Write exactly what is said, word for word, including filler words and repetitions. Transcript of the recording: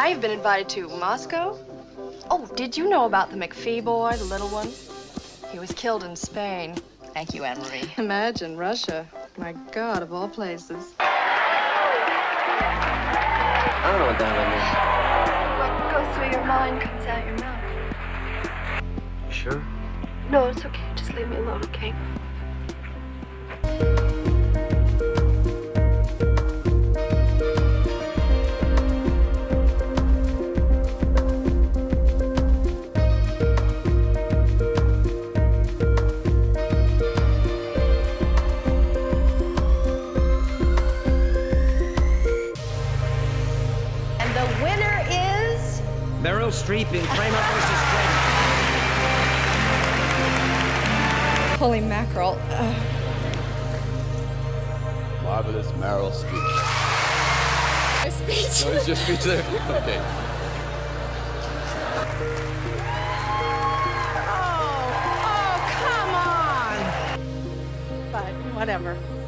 I've been invited to Moscow. Oh, did you know about the McPhee boy, the little one? He was killed in Spain. Thank you, Anne-Marie. Imagine, Russia. My God, of all places. I don't know what that means. What goes through your mind comes out your mouth. You sure? No, it's okay. Just leave me alone, okay? Meryl Streep in Kramer versus Kramer. Holy mackerel. Uh. Marvelous Meryl Streep. My speech. No, it's just speech there? Okay. Oh, oh, come on. But whatever.